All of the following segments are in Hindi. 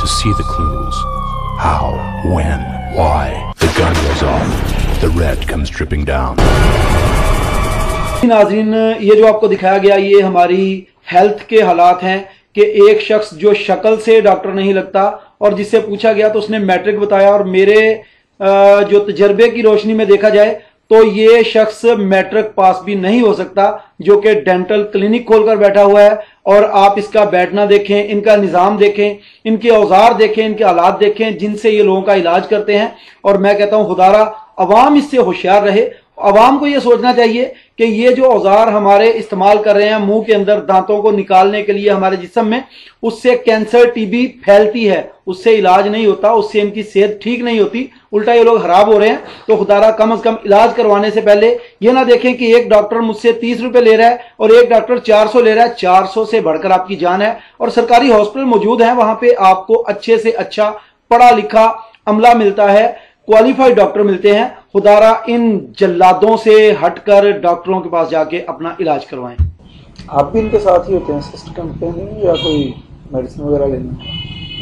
to see the clues. How, when, why. The gun goes off. The red comes dripping down. नाज़रीन, ये जो आपको दिखाया गया ये हमारी हेल्थ के हालात हैं कि एक शख्स जो शक्ल से डॉक्टर नहीं लगता और जिससे पूछा गया तो उसने मैट्रिक बताया, और मेरे जो तजर्बे की रोशनी में देखा जाए तो ये शख्स मैट्रिक पास भी नहीं हो सकता, जो कि डेंटल क्लिनिक खोलकर बैठा हुआ है। और आप इसका बैठना देखें, इनका निज़ाम देखें, इनके औजार देखें, इनके हालात देखें जिनसे ये लोगों का इलाज करते हैं। और मैं कहता हूं खुदारा अवाम इससे होशियार रहे। अवाम को यह सोचना चाहिए कि ये जो औजार हमारे इस्तेमाल कर रहे हैं मुंह के अंदर दांतों को निकालने के लिए हमारे जिस्म में, उससे कैंसर टीबी फैलती है, उससे इलाज नहीं होता, उससे इनकी सेहत ठीक नहीं होती, उल्टा ये लोग खराब हो रहे हैं। तो खुदारा कम से कम इलाज करवाने से पहले ये ना देखें कि एक डॉक्टर मुझसे 30 रुपए ले रहा है और एक डॉक्टर 400 ले रहा है। 400 से बढ़कर आपकी जान है। और सरकारी हॉस्पिटल मौजूद है, वहां पे आपको अच्छे से अच्छा पढ़ा लिखा अमला मिलता है, क्वालिफाइड डॉक्टर मिलते हैं। खुदारा इन जल्लादों से हटकर डॉक्टरों के पास जाके अपना इलाज करवाएं। आप भी इनके साथ ही होते हैं असिस्टेंट में, या कोई मेडिसिन वगैरह लेना है?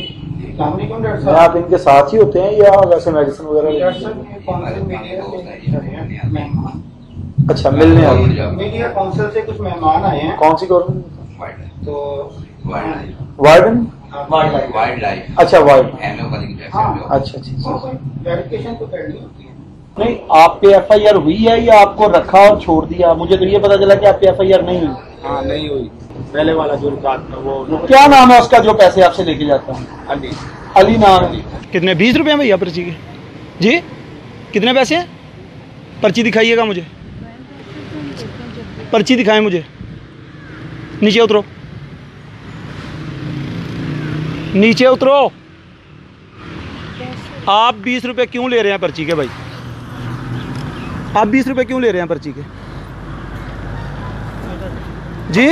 आप इनके साथ ही होते हैं या वैसे मेडिसिन वगैरह लेना? अच्छा, मिलने आए मीडिया काउंसिल से कुछ मेहमान आए हैं। कौन सी गवर्नमेंट? तो वार्डन, वाइल्ड लाइफ। अच्छा, वाइल्ड। अच्छा, वेरिफिकेशन तो करनी होती है। नहीं, आप पे FIR हुई है या आपको रखा और छोड़ दिया? मुझे तो ये पता चला कि आप पे FIR नहीं हुई। हाँ, नहीं हुई। पहले वाला जो रिकॉर्ड था वो क्या नाम है उसका जो पैसे आपसे लेके जाता है? अली। अली नाम है। कितने? 20 रुपए भैया पर्ची के? जी, कितने पैसे हैं? पर्ची दिखाइएगा मुझे, पर्ची दिखाएं मुझे। नीचे उतरो, नीचे उतरो। आप 20 रुपए क्यों ले रहे हैं पर्ची के भाई? आप 20 रुपए क्यों ले रहे हैं पर्ची के? जी,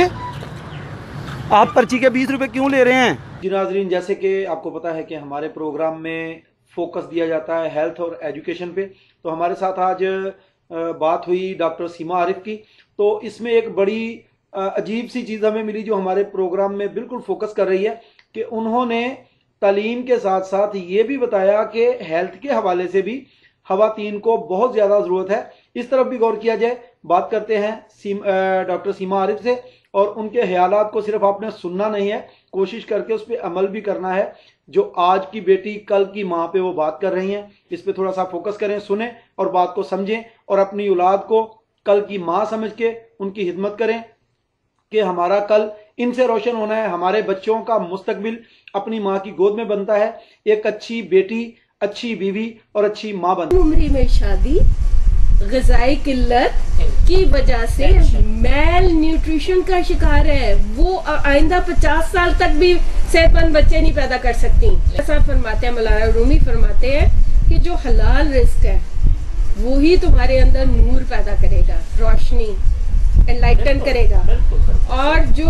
आप पर्ची के 20 रुपए क्यों ले रहे हैं? जी नाज़रीन, जैसे कि आपको पता है कि हमारे प्रोग्राम में फोकस दिया जाता है हेल्थ और एजुकेशन पे, तो हमारे साथ आज बात हुई डॉक्टर सीमा आरिफ की। तो इसमें एक बड़ी अजीब सी चीज़ हमें मिली जो हमारे प्रोग्राम में बिल्कुल फोकस कर रही है कि उन्होंने तालीम के साथ साथ ये भी बताया कि हेल्थ के हवाले से भी खवातीन को बहुत ज़्यादा ज़रूरत है, इस तरफ भी गौर किया जाए। बात करते हैं डॉक्टर सीमा आरिफ से, और उनके ख्यालात को सिर्फ आपने सुनना नहीं है, कोशिश करके उस पर अमल भी करना है। जो आज की बेटी कल की माँ पे वो बात कर रही हैं, इस पर थोड़ा सा फोकस करें, सुने और बात को समझें, और अपनी औलाद को कल की माँ समझ के उनकी खिदमत करें कि हमारा कल इनसे रोशन होना है। हमारे बच्चों का मुस्तकबिल अपनी माँ की गोद में बनता है। एक अच्छी बेटी, अच्छी बीवी और अच्छी माँ बनती है। उम्र में शादी, ग़िज़ाई किल्लत की वजह से मेल न्यूट्रिशन का शिकार है। वो आइंदा 50 साल तक भी सेहतमंद बच्चे नहीं पैदा कर सकती। ऐसा फरमाते हैं, मौलाना रूमी फरमाते हैं कि जो हलाल रिस्क है वो ही तुम्हारे अंदर नूर पैदा करेगा, रोशनी, एनलाइटन करेगा। और जो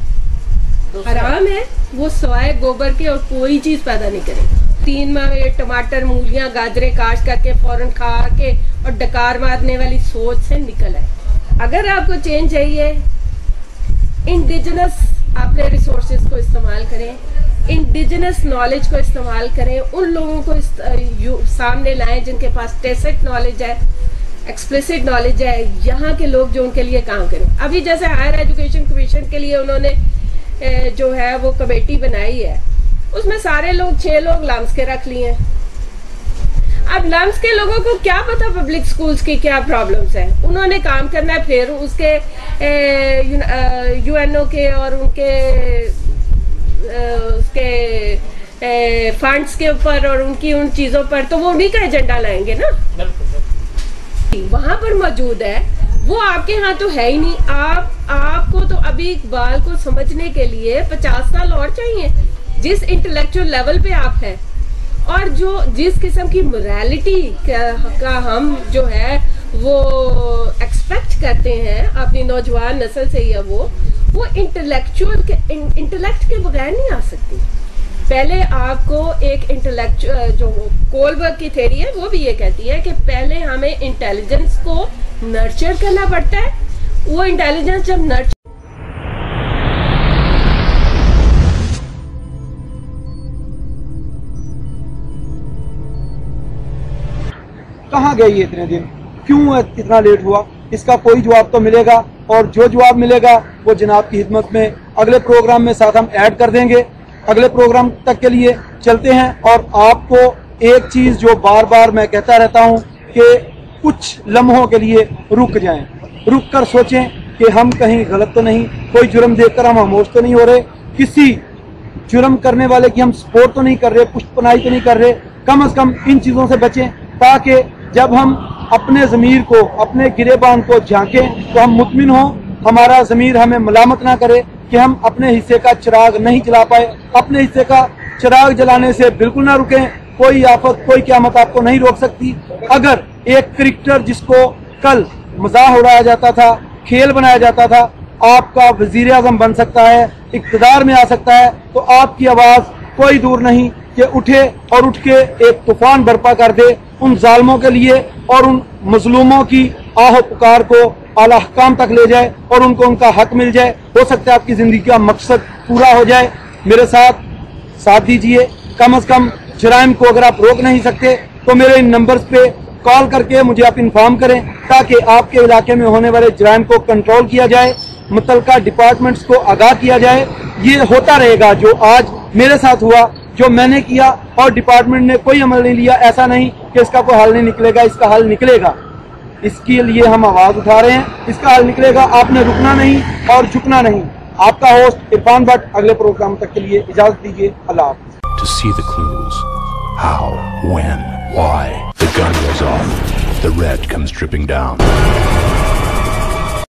हराम है वो सवाए गोबर के और कोई चीज पैदा नहीं करेगा। 3 माह में टमाटर, मूलियां, गाजरें काश करके फौरन खा के और डकार मारने वाली सोच से निकल आए। अगर आपको चेंज चाहिए, इंडिजिनस अपने रिसोर्सेज को इस्तेमाल करें, इंडिजिनस नॉलेज को इस्तेमाल करें, उन लोगों को सामने लाएं जिनके पास टेसिट नॉलेज है, एक्सप्लिसिट नॉलेज है, यहाँ के लोग जो उनके लिए काम करें। अभी जैसे हायर एजुकेशन कमीशन के लिए उन्होंने जो है वो कमेटी बनाई है, उसमें सारे लोग 6 लोग लम्स के रख लिए हैं। अब लम्स के लोगों को क्या पता पब्लिक स्कूल्स की क्या प्रॉब्लम्स हैं, उन्होंने काम करना है। फिर उसके UNO के और उसके फंड्स के ऊपर और उनकी उन चीजों पर तो वो उन्हीं का एजेंडा लाएंगे ना। वहां पर मौजूद है, वो आपके यहाँ तो है ही नहीं। आपको तो अभी इकबाल को समझने के लिए 50 साल और चाहिए, जिस इंटेलेक्चुअल लेवल पे आप हैं और जो जिस किस्म की मोरालिटी का हम जो है वो एक्सपेक्ट करते हैं अपनी नौजवान नस्ल से, या वो इंटेलेक्ट के बगैर नहीं आ सकती। पहले आपको एक इंटेलेक्चुअल, जो कोलबर्ग की थ्योरी है वो भी ये कहती है कि पहले हमें इंटेलिजेंस को नर्चर करना पड़ता है। वो इंटेलिजेंस जब नर्चर कहाँ गए ये इतने दिन, क्यों इतना लेट हुआ, इसका कोई जवाब तो मिलेगा। और जो जवाब मिलेगा वो जनाब की खिदमत में अगले प्रोग्राम में साथ हम ऐड कर देंगे। अगले प्रोग्राम तक के लिए चलते हैं। और आपको एक चीज़ जो बार बार मैं कहता रहता हूँ कि कुछ लम्हों के लिए रुक जाएं, रुक कर सोचें कि हम कहीं गलत तो नहीं, कोई जुर्म देखकर हम खामोश तो नहीं हो रहे, किसी जुर्म करने वाले की हम सपोर्ट तो नहीं कर रहे, पुष्टपनाही तो नहीं कर रहे। कम से कम इन चीज़ों से बचें ताकि जब हम अपने ज़मीर को, अपने गिरेबान को झांकें तो हम मुतमिन हों, हमारा ज़मीर हमें मलामत ना करे कि हम अपने हिस्से का चिराग नहीं जला पाए। अपने हिस्से का चिराग जलाने से बिल्कुल ना रुकें। कोई आफत, कोई क़यामत आपको नहीं रोक सकती। अगर एक क्रिकेटर जिसको कल मजाक उड़ाया जाता था, खेल बनाया जाता था, आपका वज़ीर आज़म बन सकता है, इक़्तिदार में आ सकता है, तो आपकी आवाज़ कोई दूर नहीं कि उठे और उठ के एक तूफान बर्पा कर दे उन जालिमों के लिए और उन मजलूमों की आह पुकार को आला हकाम तक ले जाए और उनको उनका हक मिल जाए। हो सकता है आपकी ज़िंदगी का मकसद पूरा हो जाए। मेरे साथ दीजिए। कम से कम जराइम को अगर आप रोक नहीं सकते तो मेरे इन नंबर्स पे कॉल करके मुझे आप इन्फॉर्म करें ताकि आपके इलाके में होने वाले जराइम को कंट्रोल किया जाए, मुतल्लिका डिपार्टमेंट्स को आगाह किया जाए। ये होता रहेगा जो आज मेरे साथ हुआ, जो मैंने किया और डिपार्टमेंट ने कोई अमल नहीं लिया। ऐसा नहीं कि इसका कोई हल नहीं निकलेगा, इसका हल निकलेगा। इसके लिए हम आवाज़ उठा रहे हैं, इसका हल निकलेगा। आपने रुकना नहीं और झुकना नहीं। आपका होस्ट इरफान भट्ट, अगले प्रोग्राम तक के लिए इजाज़त दीजिए। अल्लाह हाफ़िज़। To see the clues. How, when, why. The gun goes off. The red comes dripping down.